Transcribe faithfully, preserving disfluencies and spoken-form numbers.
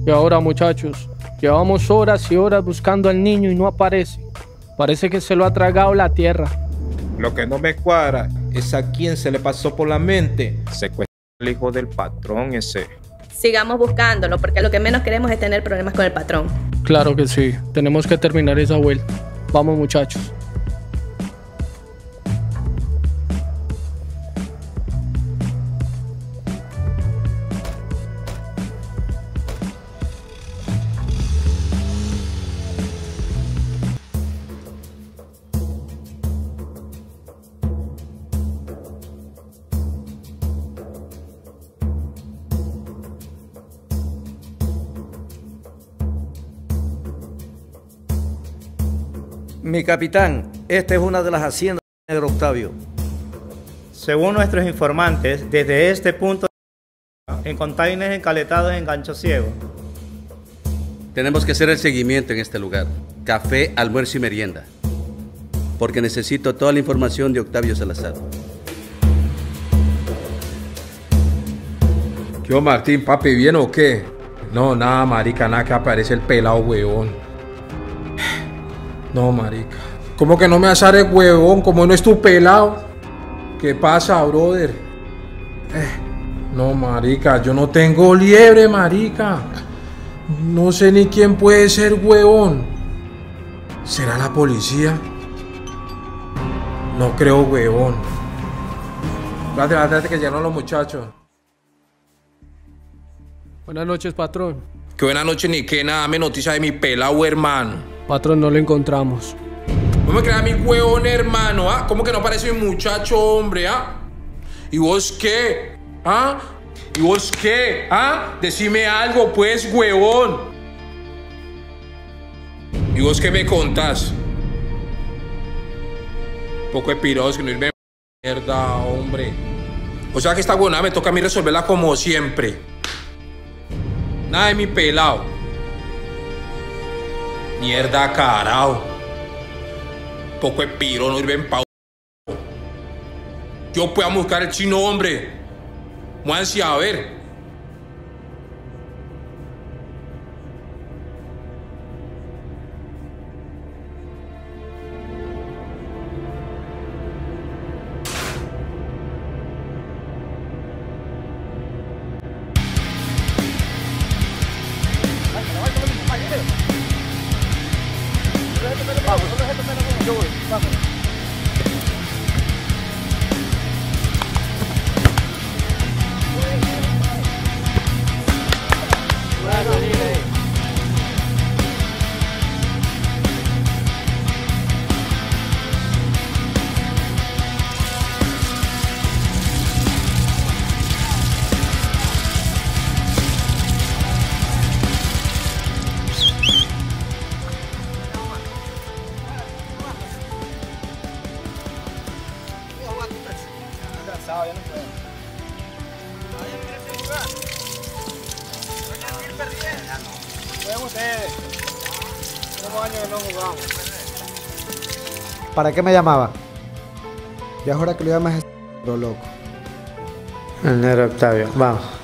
Y ahora, muchachos, llevamos horas y horas buscando al niño y no aparece. Parece que se lo ha tragado la tierra. Lo que no me cuadra es a quién se le pasó por la mente secuestrar al hijo del patrón ese. Sigamos buscándolo, porque lo que menos queremos es tener problemas con el patrón. Claro que sí, tenemos que terminar esa vuelta. Vamos, muchachos. Mi capitán, esta es una de las haciendas de Negro Octavio. Según nuestros informantes, desde este punto en containers encaletados en gancho ciego. Tenemos que hacer el seguimiento en este lugar. Café, almuerzo y merienda. Porque necesito toda la información de Octavio Salazar. ¿Qué, Martín, papi, bien o qué? No, nada, marica, nada que aparece el pelado, huevón. No, marica. ¿Cómo que no me asare, huevón? ¿Cómo no es tu pelado? ¿Qué pasa, brother? Eh, no, marica, yo no tengo liebre, marica. No sé ni quién puede ser, huevón. ¿Será la policía? No creo, huevón. Espérate, espérate que llegan los muchachos. Buenas noches, patrón. Que buena noche ni que nada, me noticia de mi pelado, hermano. Patrón, no lo encontramos. No me creas mi huevón, hermano, ¿ah? ¿Cómo que no parece mi muchacho, hombre, ah? ¿Y vos qué? ¿Ah? ¿Y vos qué? ¿Ah? Decime algo, pues, huevón. ¿Y vos qué me contás? Poco de pirados que no irme mierda, hombre. O sea que esta huevona me toca a mí resolverla como siempre. Nada de mi pelado. Mierda, carajo. Poco de piro, no irme en pau. Yo puedo buscar el chino, hombre. Muévanse a ver. ¿Para qué me llamaba? Ya es hora que lo llames a loco. El Negro Octavio, vamos.